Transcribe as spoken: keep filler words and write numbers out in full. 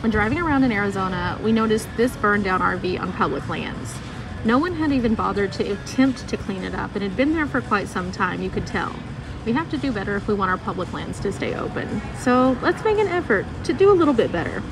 When driving around in Arizona, we noticed this burned down R V on public lands. No one had even bothered to attempt to clean it up, and it had been there for quite some time, you could tell. We have to do better if we want our public lands to stay open. So let's make an effort to do a little bit better.